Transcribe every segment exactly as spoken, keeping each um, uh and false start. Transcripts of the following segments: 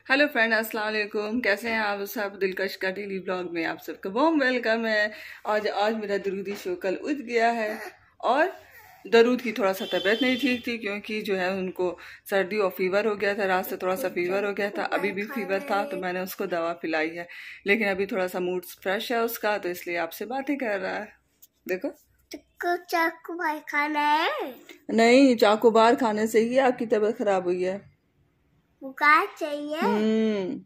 Hello friend, अस्सलाम वालेकुम। कैसे हैं आप सब? दिलकश का डेली ब्लॉग में आप सबका वार्म वेलकम है। आज आज मेरा दरूदी शो कल उठ गया है और दरूद की थोड़ा सा तबीयत नहीं ठीक थी क्योंकि जो है उनको सर्दी और फीवर हो गया था। रात से थोड़ा सा फीवर हो गया था, अभी भी फीवर था तो मैंने उसको दवा पिलाई है, लेकिन अभी थोड़ा सा मूड फ्रेश है उसका, तो इसलिए आपसे बातें कर रहा है। देखो चाकू बार खाना है। नहीं, चाकू बार खाने से ही आपकी तबीयत खराब हुई है। बुखार चाहिए। हम्म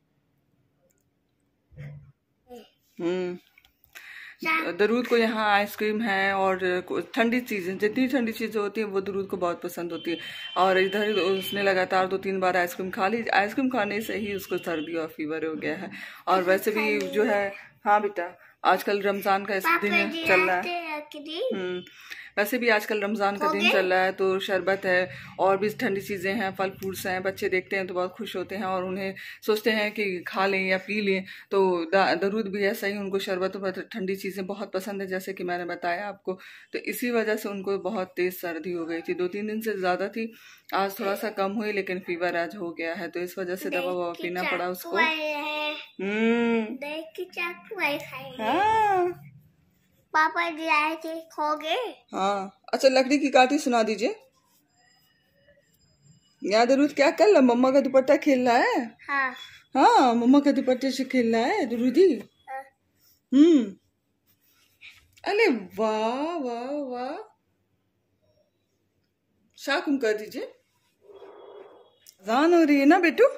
हम्म दरूद को यहाँ आइसक्रीम है और ठंडी चीज़ें, जितनी ठंडी चीज़ें होती हैं वो दरूद को बहुत पसंद होती है। और इधर उसने लगातार दो तीन बार आइसक्रीम खा ली। आइसक्रीम खाने से ही उसको सर्दी और फीवर हो गया है। और वैसे भी जो है, हाँ बेटा, आजकल रमज़ान का इस दिन चल रहा है। हम्म वैसे भी आजकल रमज़ान का दिन चल रहा है तो शरबत है और भी ठंडी चीज़ें हैं, फल फ्रूट्स हैं। बच्चे देखते हैं तो बहुत खुश होते हैं और उन्हें सोचते हैं कि खा लें या पी लें। तो दरूद भी ऐसा ही, उनको शरबत और ठंडी चीज़ें बहुत पसंद है, जैसे कि मैंने बताया आपको। तो इसी वजह से उनको बहुत तेज़ सर्दी हो गई थी, दो तीन दिन से ज़्यादा थी। आज थोड़ा सा कम हुई लेकिन फीवर आज हो गया है, तो इस वजह से दवा ववा पीना पड़ा उसको। हम्म हाँ पापा जी आए थे, खो गए। हाँ, अच्छा, लकड़ी की काठी सुना दीजिए। याद दरूद क्या कर रहा? मम्मा का दुपट्टा खेल रहा है। हाँ हाँ, मम्मा का दुपट्टे से खेल रहा है दरूदी। हाँ। हम्म अरे वाह वाह वाह, शाकुम कर दीजिए। अजान हो रही है ना बेटू।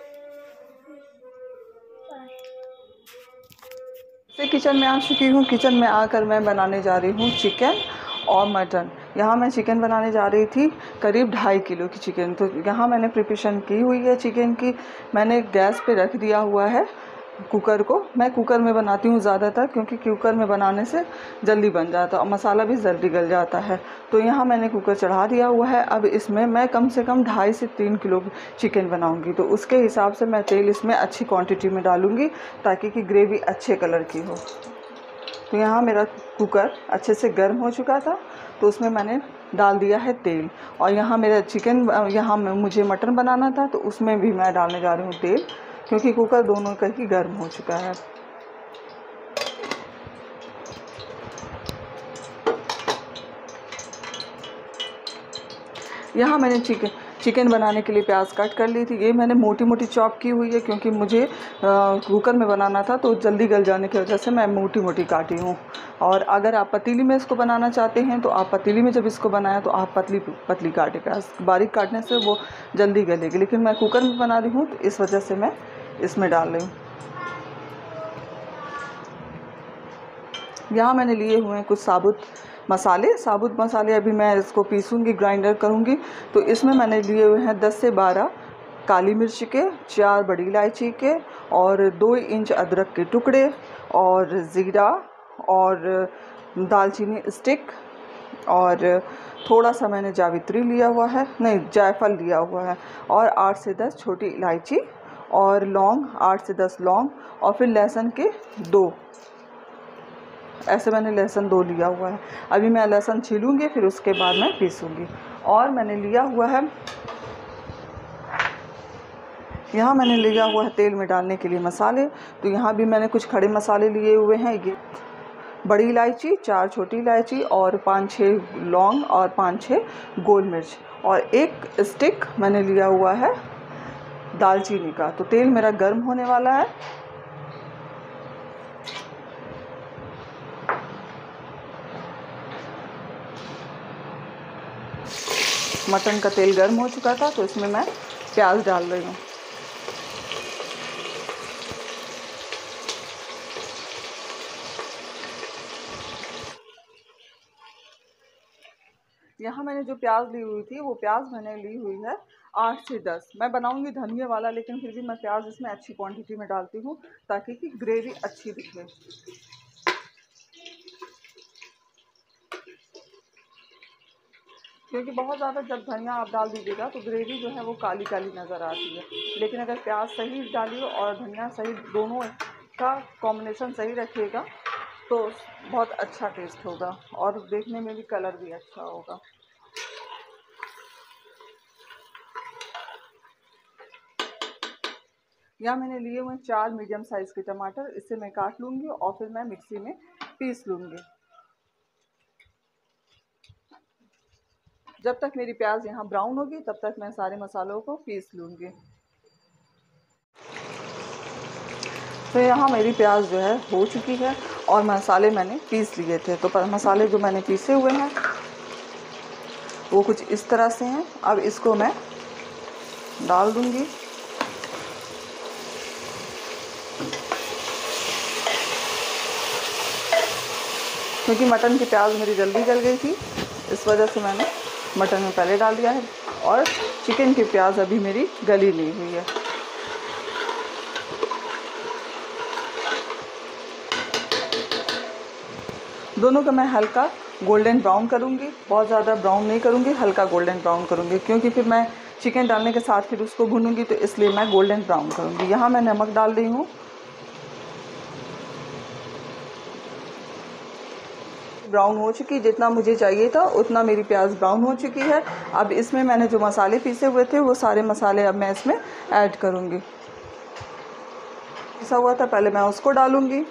से किचन में आ चुकी हूँ। किचन में आकर मैं बनाने जा रही हूँ चिकन और मटन। यहाँ मैं चिकन बनाने जा रही थी, करीब ढाई किलो की चिकन। तो यहाँ मैंने प्रिपरेशन की हुई है चिकन की। मैंने गैस पे रख दिया हुआ है कुकर को। मैं कुकर में बनाती हूँ ज़्यादातर, क्योंकि कुकर में बनाने से जल्दी बन जाता है और मसाला भी जल्दी गल जाता है। तो यहाँ मैंने कुकर चढ़ा दिया हुआ है। अब इसमें मैं कम से कम ढाई से तीन किलो चिकन बनाऊँगी, तो उसके हिसाब से मैं तेल इसमें अच्छी क्वांटिटी में डालूँगी ताकि कि ग्रेवी अच्छे कलर की हो। तो यहाँ मेरा कुकर अच्छे से गर्म हो चुका था, तो उसमें मैंने डाल दिया है तेल। और यहाँ मेरा चिकन, यहाँ मुझे मटन बनाना था तो उसमें भी मैं डालने जा रही हूँ तेल, क्योंकि कुकर दोनों का ही गर्म हो चुका है। यहाँ मैंने चिकन चिकन बनाने के लिए प्याज कट कर ली थी। ये मैंने मोटी मोटी चॉप की हुई है, क्योंकि मुझे कुकर में बनाना था तो जल्दी गल जाने की वजह से मैं मोटी मोटी काटी हूँ। और अगर आप पतीली में इसको बनाना चाहते हैं तो आप पतीली में जब इसको बनाया तो आप पतली पतली काटे, प्याज बारीक काटने से वो जल्दी गलेगी। लेकिन मैं कुकर में बना रही हूँ तो इस वजह से मैं इसमें डाल रही हूँ। यहाँ मैंने लिए हुए हैं कुछ साबुत मसाले। साबुत मसाले अभी मैं इसको पीसूँगी, ग्राइंडर करूँगी। तो इसमें मैंने लिए हुए हैं दस से बारह काली मिर्च के, चार बड़ी इलायची के, और दो इंच अदरक के टुकड़े, और ज़ीरा, और दालचीनी स्टिक, और थोड़ा सा मैंने जावित्री लिया हुआ है, नहीं जायफल लिया हुआ है, और आठ से दस छोटी इलायची, और लौंग आठ से दस लौंग, और फिर लहसुन के दो, ऐसे मैंने लहसुन दो लिया हुआ है। अभी मैं लहसुन छीलूँगी, फिर उसके बाद मैं पीसूँगी। और मैंने लिया हुआ है, यहाँ मैंने लिया हुआ है तेल में डालने के लिए मसाले। तो यहाँ भी मैंने कुछ खड़े मसाले लिए हुए हैं। ये बड़ी इलायची, चार छोटी इलायची, और पाँच छः लौंग, और पाँच छः गोल मिर्च, और एक स्टिक मैंने लिया हुआ है दालचीनी का। तो तेल मेरा गर्म होने वाला है। मटन का तेल गर्म हो चुका था तो इसमें मैं प्याज डाल रही हूँ। यहाँ मैंने जो प्याज ली हुई थी वो प्याज मैंने ली हुई है आठ से दस। मैं बनाऊंगी धनिया वाला, लेकिन फिर भी मैं प्याज इसमें अच्छी क्वांटिटी में डालती हूँ ताकि कि ग्रेवी अच्छी दिखे। क्योंकि बहुत ज़्यादा जब धनिया आप डाल दीजिएगा तो ग्रेवी जो है वो काली काली नज़र आती है। लेकिन अगर प्याज सही डालिए और धनिया सही, दोनों का कॉम्बिनेशन सही रखिएगा तो बहुत अच्छा टेस्ट होगा और देखने में भी कलर भी अच्छा होगा। यहाँ मैंने लिए हुए चार मीडियम साइज़ के टमाटर, इसे मैं काट लूँगी और फिर मैं मिक्सी में पीस लूँगी। जब तक मेरी प्याज यहाँ ब्राउन होगी तब तक मैं सारे मसालों को पीस लूँगी। तो यहाँ मेरी प्याज जो है हो चुकी है और मसाले मैंने पीस लिए थे। तो मसाले जो मैंने पीसे हुए हैं वो कुछ इस तरह से हैं। अब इसको मैं डाल दूँगी। क्योंकि मटन की प्याज मेरी जल्दी गल गई थी, इस वजह से मैंने मटन में पहले डाल दिया है और चिकन की प्याज अभी मेरी गली नहीं हुई है। दोनों को मैं हल्का गोल्डन ब्राउन करूंगी, बहुत ज़्यादा ब्राउन नहीं करूंगी, हल्का गोल्डन ब्राउन करूंगी, क्योंकि फिर मैं चिकन डालने के साथ फिर उसको भूनूंगी, तो इसलिए मैं गोल्डन ब्राउन करूंगी। यहाँ मैं नमक डाल रही हूँ। ब्राउन हो चुकी, जितना मुझे चाहिए था उतना मेरी प्याज ब्राउन हो चुकी है। अब इसमें मैंने जो मसाले पीसे हुए थे वो सारे मसाले अब मैं इसमें ऐड करूँगी। पिसा हुआ था पहले मैं उसको डालूँगी।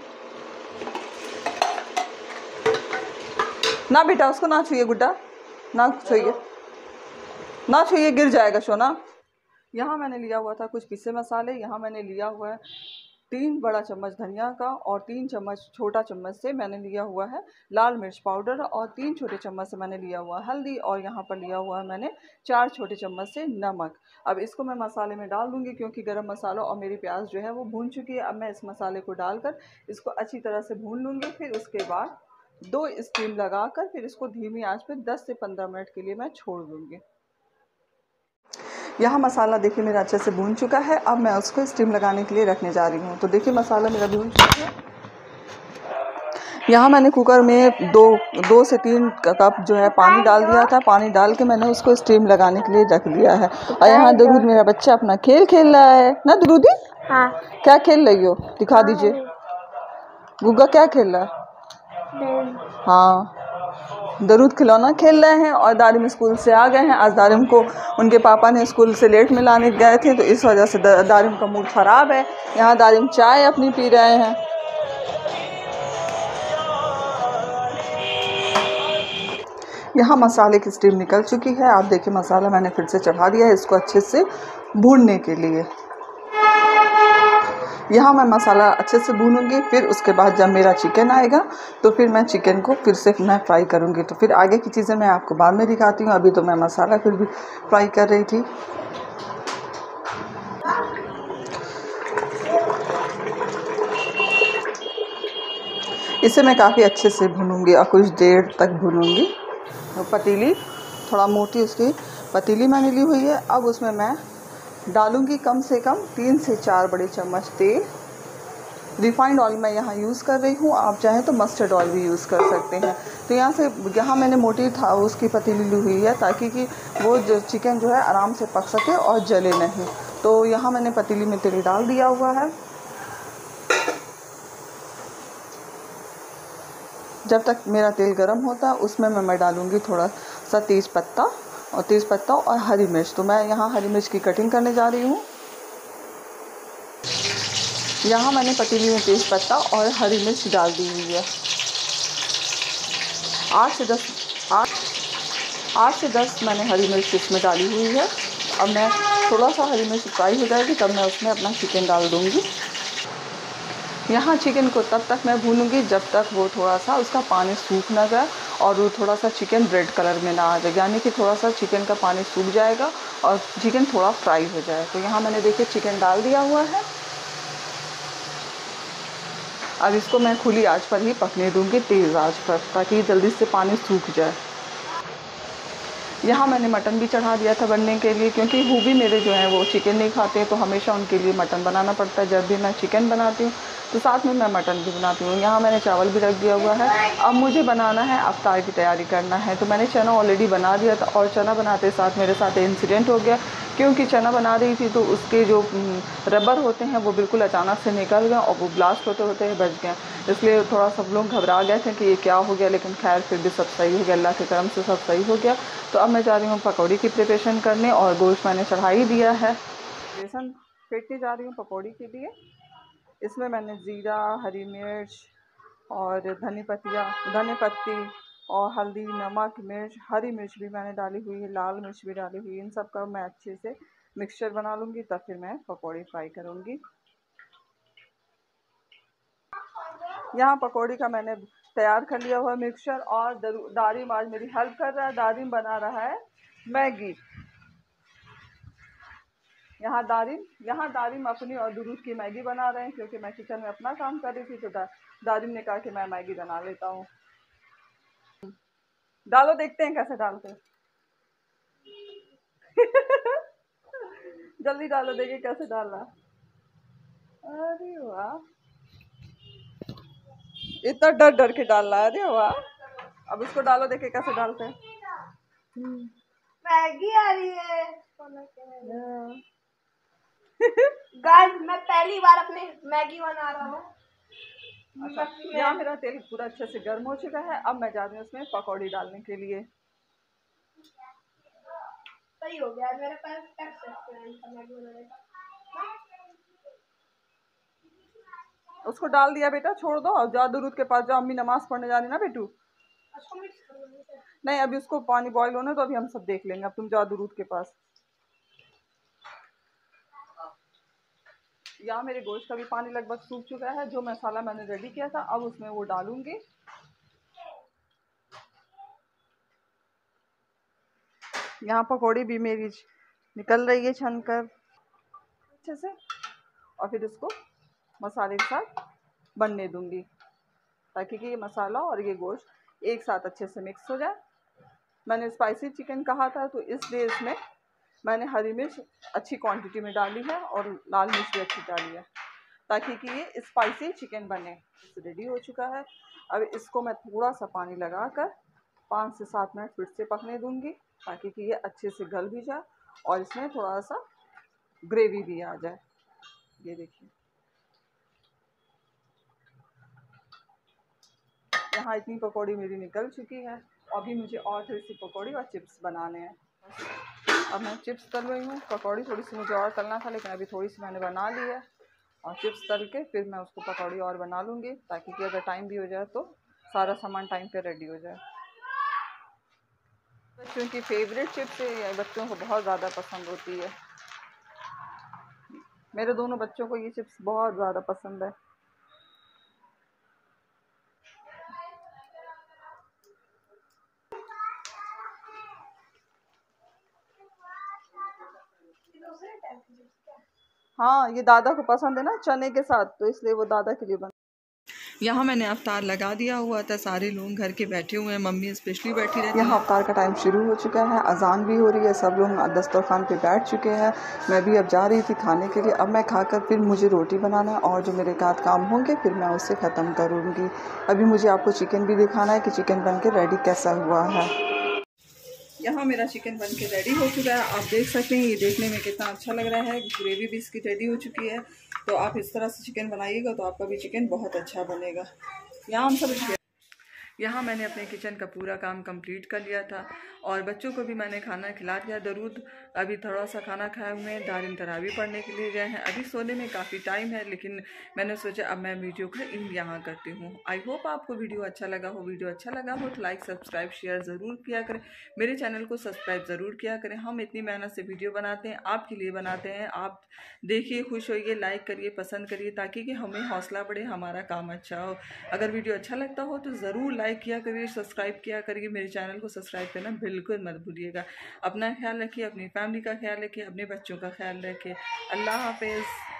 ना बेटा उसको ना छुइए, गुड्डा ना छुइए, ना छुइए, गिर जाएगा सोना। यहाँ मैंने लिया हुआ था कुछ पिसे मसाले। यहाँ मैंने लिया हुआ है तीन बड़ा चम्मच धनिया का और तीन चम्मच छोटा चम्मच से मैंने लिया हुआ है लाल मिर्च पाउडर और तीन छोटे चम्मच से मैंने लिया हुआ हल्दी और यहाँ पर लिया हुआ है मैंने चार छोटे चम्मच से नमक। अब इसको मैं मसाले में डाल दूँगी, क्योंकि गरम मसाला और मेरी प्याज जो है वो भून चुकी है। अब मैं इस मसाले को डालकर इसको अच्छी तरह से भून लूँगी। फिर उसके बाद दो स्टीम लगाकर फिर इसको धीमी आंच पे दस से पंद्रह मिनट के लिए मैं छोड़ दूँगी। यहाँ मसाला देखिए मेरा अच्छे से भून चुका है। अब मैं उसको स्टीम लगाने के लिए रखने जा रही हूँ। तो देखिए मसाला मेरा भून चुका है। यहाँ मैंने कुकर में दो दो से तीन कप जो है पानी डाल दिया था। पानी डाल के मैंने उसको स्टीम लगाने के लिए रख दिया है। और यहाँ दुरूद मेरा बच्चा अपना खेल खेल रहा है ना। दुरूदी हाँ, क्या खेल रही हो? दिखा दीजिए। गुग्गा क्या खेल रहा है? हाँ, दरूद खिलौना खेल रहे हैं। और दारिम स्कूल से आ गए हैं। आज दारिम को उनके पापा ने स्कूल से लेट में लाने गए थे, तो इस वजह से दारिम का मूड ख़राब है। यहाँ दारिम चाय अपनी पी रहे हैं। यहाँ मसाले की स्टीम निकल चुकी है। आप देखिए मसाला मैंने फिर से चढ़ा दिया है इसको अच्छे से भूनने के लिए। यहाँ मैं मसाला अच्छे से भूनूंगी। फिर उसके बाद जब मेरा चिकन आएगा तो फिर मैं चिकन को फिर से मैं फ्राई करूँगी। तो फिर आगे की चीज़ें मैं आपको बाद में दिखाती हूँ। अभी तो मैं मसाला फिर भी फ्राई कर रही थी। इसे मैं काफ़ी अच्छे से भूनूंगी और कुछ देर तक भूनूंगी। तो पतीली थोड़ा मोटी उसकी पतीली मैंने ली हुई है। अब उसमें मैं डालूंगी कम से कम तीन से चार बड़े चम्मच तेल। रिफाइंड ऑयल मैं यहाँ यूज़ कर रही हूँ, आप चाहें तो मस्टर्ड ऑयल भी यूज़ कर सकते हैं। तो यहाँ से यहाँ मैंने मोटी था उसकी पतीली ली हुई है, ताकि कि वो जो चिकन जो है आराम से पक सके और जले नहीं। तो यहाँ मैंने पतीली में तेल डाल दिया हुआ है। जब तक मेरा तेल गर्म होता है उसमें मैं, मैं डालूँगी थोड़ा सा तेज़ पत्ता और तेज़ पत्ता और हरी मिर्च। तो मैं यहाँ हरी मिर्च की कटिंग करने जा रही हूँ। यहाँ मैंने पतीली में तेज़ पत्ता और हरी मिर्च डाल दी हुई है। आठ से दस आठ आठ से दस मैंने हरी मिर्च इसमें डाली हुई है। अब मैं थोड़ा सा हरी मिर्च फ्राई हो जाएगी तब मैं उसमें अपना चिकन डाल दूँगी। यहाँ चिकन को तब तक मैं भूनूंगी जब तक वो थोड़ा सा उसका पानी सूख ना जाए और वो थोड़ा सा चिकन रेड कलर में ना आ जाए, यानी कि थोड़ा सा चिकन का पानी सूख जाएगा और चिकन थोड़ा फ्राई हो जाए। तो यहाँ मैंने देखिए चिकन डाल दिया हुआ है। अब इसको मैं खुली आंच पर ही पकने दूंगी, तेज़ आंच पर, ताकि जल्दी से पानी सूख जाए। यहाँ मैंने मटन भी चढ़ा दिया था बनने के लिए, क्योंकि वो भी मेरे जो हैं वो चिकन नहीं खाते, तो हमेशा उनके लिए मटन बनाना पड़ता है। जब भी मैं चिकन बनाती हूँ तो साथ में मैं मटन भी बनाती हूँ। यहाँ मैंने चावल भी रख दिया हुआ है। अब मुझे बनाना है अफ्तार की तैयारी करना है। तो मैंने चना ऑलरेडी बना दिया था और चना बनाते साथ मेरे साथ इंसिडेंट हो गया, क्योंकि चना बना रही थी तो उसके जो रबर होते हैं वो बिल्कुल अचानक से निकल गए और वो ब्लास्ट होते होते बच गए। इसलिए थोड़ा सब लोग घबरा गए थे कि ये क्या हो गया, लेकिन खैर फिर भी सब सही हो गया, अल्लाह के करम से सब सही हो गया। तो अब मैं जा रही हूँ पकौड़ी की प्रिपरेशन करने और गोश्त मैंने चढ़ा ही दिया है। बेसन फेंटने जा रही हूँ पकौड़ी के लिए। इसमें मैंने ज़ीरा, हरी मिर्च और धनी पत्तियाँ धनी पत्ती और हल्दी, नमक, मिर्च, हरी मिर्च भी मैंने डाली हुई है, लाल मिर्च भी डाली हुई है। इन सब का मैं अच्छे से मिक्सचर बना लूँगी, तब फिर मैं पकौड़ी फ्राई करूँगी। यहाँ पकौड़ी का मैंने तैयार कर लिया हुआ मिक्सचर, और दारिम आज मेरी हेल्प कर रहा है। दारिम बना रहा है मैगी। यहाँ दारिम यहाँ दारिम अपनी और दुरूद की मैगी बना रहे हैं, क्योंकि मैं किचन में अपना काम कर रही थी, तो दा, दारिम ने कहा कि मैं मैगी बना लेता हूँ। डालो, देखते हैं कैसे डालते हैं। जल्दी डालो, देखिए कैसे डालना। अरे वाह, इतना डर डर के डाल रहा है। अरे वाह, अब इसको डालो, देखिए कैसे डालते हैं। मैगी आ रही है। गाइस, मैं पहली बार अपने मैगी बना रहा हूँ। अच्छा, यहाँ मेरा तेल पूरा अच्छे से गर्म हो चुका है। अब मैं जा रही हूँ उसमें पकौड़ी डालने के लिए। सही हो गया मेरे पास मैगी बनाने का। उसको डाल दिया बेटा, छोड़ दो। और जाओ दुरूद के पास जाओ, अम्मी नमाज पढ़ने जा रही ना बेटू। नहीं, अभी उसको पानी बॉईल होने तो अभी हम सब देख लेंगे। अब तुम जाओ दुरूद के पास। यहाँ मेरे गोश्त का भी पानी लगभग सूख चुका है। जो मसाला मैंने रेडी किया था, अब उसमें वो डालूंगी। यहाँ पकौड़ी भी मेरी निकल रही है छनकर अच्छे से, और फिर इसको मसाले के साथ बनने दूंगी, ताकि कि ये मसाला और ये गोश्त एक साथ अच्छे से मिक्स हो जाए। मैंने स्पाइसी चिकन कहा था, तो इसलिए इसमें मैंने हरी मिर्च अच्छी क्वांटिटी में डाली है और लाल मिर्च भी अच्छी डाली है, ताकि कि ये स्पाइसी चिकन बने। रेडी हो चुका है। अब इसको मैं थोड़ा सा पानी लगाकर पाँच से सात मिनट फिर से पकने दूंगी, ताकि कि ये अच्छे से गल भी जाए और इसमें थोड़ा सा ग्रेवी भी आ जाए। ये देखिए, यहाँ इतनी पकौड़ी मेरी निकल चुकी है। अभी मुझे और थोड़ी सी पकौड़ी और चिप्स बनाने हैं। अब मैं चिप्स तल रही हूँ। पकौड़ी थोड़ी सी मुझे और तलना था, लेकिन अभी थोड़ी सी मैंने बना ली है, और चिप्स तल के फिर मैं उसको पकौड़ी और बना लूँगी, ताकि कि अगर टाइम भी हो जाए तो सारा सामान टाइम पे रेडी हो जाए। बच्चों की फेवरेट चिप्स है, बच्चों को बहुत ज़्यादा पसंद होती है। मेरे दोनों बच्चों को ये चिप्स बहुत ज़्यादा पसंद है। हाँ, ये दादा को पसंद है ना चने के साथ, तो इसलिए वो दादा के लिए बन। यहाँ मैंने अफ्तार लगा दिया हुआ था। सारे लोग घर के बैठे हुए हैं, मम्मी स्पेशली बैठी रहती है। यहाँ अफ्तार का टाइम शुरू हो चुका है, अजान भी हो रही है, सब लोग दस्तरखान पे बैठ चुके हैं। मैं भी अब जा रही थी खाने के लिए। अब मैं खाकर फिर मुझे रोटी बनाना है, और जो मेरे साथ काम होंगे फिर मैं उससे ख़त्म करूँगी। अभी मुझे आपको चिकन भी दिखाना है कि चिकन बन के रेडी कैसा हुआ है। यहाँ मेरा चिकन बन के रेडी हो चुका है। आप देख सकते हैं, ये देखने में कितना अच्छा लग रहा है। ग्रेवी भी इसकी रेडी हो चुकी है। तो आप इस तरह से चिकन बनाइएगा तो आपका भी चिकन बहुत अच्छा बनेगा। यहाँ हम सब यहाँ मैंने अपने किचन का पूरा काम कंप्लीट कर लिया था, और बच्चों को भी मैंने खाना खिला दिया। दरूद अभी थोड़ा सा खाना खाए हुए हैं, दारिम तरावी पढ़ने के लिए गए हैं। अभी सोने में काफ़ी टाइम है, लेकिन मैंने सोचा अब मैं वीडियो का इन यहाँ करती हूँ। आई होप आपको वीडियो अच्छा लगा हो। वीडियो अच्छा लगा हो तो लाइक, सब्सक्राइब, शेयर ज़रूर किया करें। मेरे चैनल को सब्सक्राइब ज़रूर किया करें। हम इतनी मेहनत से वीडियो बनाते हैं, आपके लिए बनाते हैं। आप देखिए, खुश होइए, लाइक करिए, पसंद करिए, ताकि कि हमें हौसला बढ़े, हमारा काम अच्छा हो। अगर वीडियो अच्छा लगता हो तो ज़रूर लाइक किया करिए, सब्सक्राइब किया करिए। मेरे चैनल को सब्सक्राइब करना बिल्कुल मत भूलिएगा। अपना ख्याल रखिए, अपनी फैमिली का ख्याल रखिए, अपने बच्चों का ख्याल रखिए। अल्लाह हाफिज़।